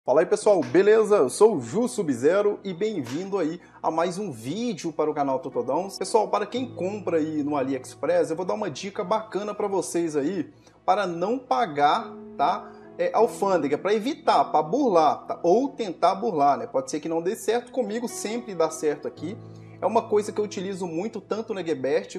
Fala aí pessoal, beleza? Eu sou o Ju Sub-Zero e bem-vindo aí a mais um vídeo para o canal Totodãos. Pessoal, para quem compra aí no AliExpress, eu vou dar uma dica bacana para vocês aí para não pagar, tá? Alfândega, para evitar, para burlar, tá? Ou tentar burlar, né? Pode ser que não dê certo, comigo sempre dá certo aqui. É uma coisa que eu utilizo muito tanto na Gebert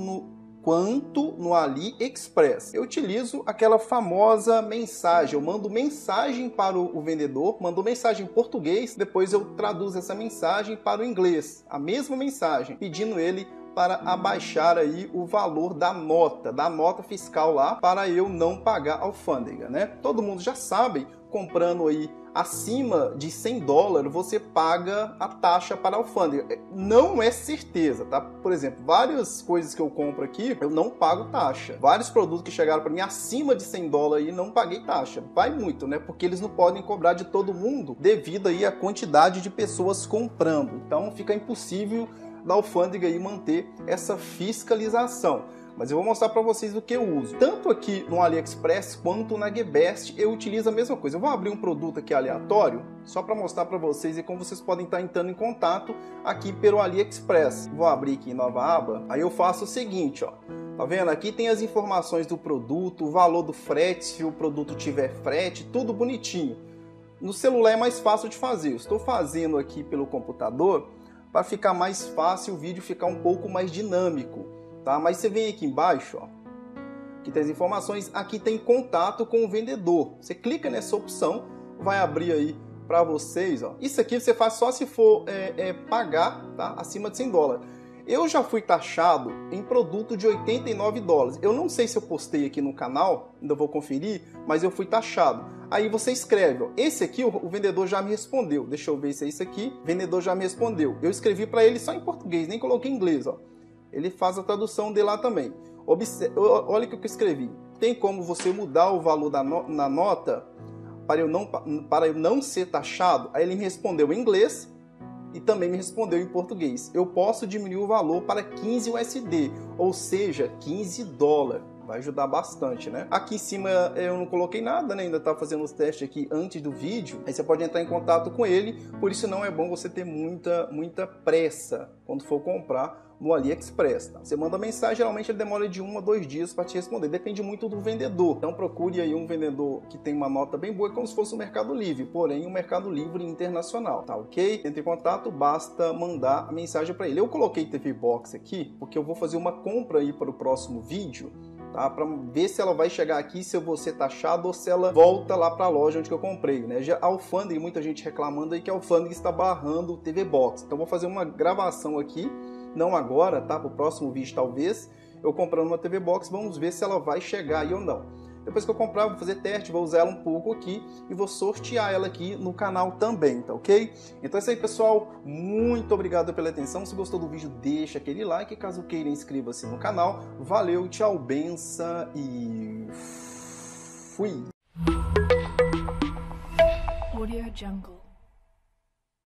quanto no AliExpress. Eu utilizo aquela famosa mensagem, eu mando mensagem para o vendedor, mando mensagem em português, depois eu traduzo essa mensagem para o inglês, a mesma mensagem, pedindo ele para abaixar aí o valor da nota fiscal lá, para eu não pagar alfândega, né? Todo mundo já sabe, comprando aí acima de $100, você paga a taxa para a alfândega. Não é certeza, tá? Por exemplo, várias coisas que eu compro aqui, eu não pago taxa. Vários produtos que chegaram para mim acima de $100 aí, não paguei taxa. Vai muito, né? Porque eles não podem cobrar de todo mundo devido aí à quantidade de pessoas comprando. Então fica impossível da alfândega aí manter essa fiscalização. Mas eu vou mostrar para vocês o que eu uso. Tanto aqui no AliExpress quanto na Gebest eu utilizo a mesma coisa. Eu vou abrir um produto aqui aleatório, só para mostrar para vocês e como vocês podem estar entrando em contato aqui pelo AliExpress. Vou abrir aqui em nova aba, aí eu faço o seguinte, ó. Tá vendo? Aqui tem as informações do produto, o valor do frete, se o produto tiver frete, tudo bonitinho. No celular é mais fácil de fazer. Eu estou fazendo aqui pelo computador para ficar mais fácil o vídeo ficar um pouco mais dinâmico, tá? Mas você vem aqui embaixo, ó, que tem as informações, aqui tem contato com o vendedor. Você clica nessa opção, vai abrir aí para vocês, ó. Isso aqui você faz só se for pagar, tá? Acima de $100. Eu já fui taxado em produto de $89. Eu não sei se eu postei aqui no canal, ainda vou conferir, mas eu fui taxado. Aí você escreve, ó, esse aqui o vendedor já me respondeu. Deixa eu ver se é isso aqui. O vendedor já me respondeu. Eu escrevi para ele só em português, nem coloquei em inglês, ó. Ele faz a tradução de lá também. Olha o que eu escrevi. Tem como você mudar o valor na nota para eu não ser taxado? Aí ele me respondeu em inglês e também me respondeu em português. Eu posso diminuir o valor para 15 USD, ou seja, $15. Vai ajudar bastante, né? Aqui em cima eu não coloquei nada, né? Ainda tá fazendo os testes aqui antes do vídeo. Aí você pode entrar em contato com ele. Por isso não é bom você ter muita pressa quando for comprar no AliExpress, tá? Você manda mensagem, geralmente ele demora de 1 a 2 dias para te responder. Depende muito do vendedor. Então procure aí um vendedor que tem uma nota bem boa, como se fosse o Mercado Livre, porém um Mercado Livre internacional, tá ok? Entre em contato, basta mandar a mensagem para ele. Eu coloquei TV Box aqui porque eu vou fazer uma compra aí para o próximo vídeo, tá? Para ver se ela vai chegar aqui, se eu vou ser taxado ou se ela volta lá para a loja onde que eu comprei, né? Já a alfândega, muita gente reclamando aí que a alfândega está barrando o TV Box. Então vou fazer uma gravação aqui, não agora, tá? Para o próximo vídeo talvez, eu comprando uma TV Box, vamos ver se ela vai chegar aí ou não. Depois que eu comprar, eu vou fazer teste, vou usar ela um pouco aqui e vou sortear ela aqui no canal também, tá ok? Então é isso aí, pessoal. Muito obrigado pela atenção. Se gostou do vídeo, deixa aquele like. Caso queira, inscreva-se no canal. Valeu, tchau, benção e fui! Audio Jungle.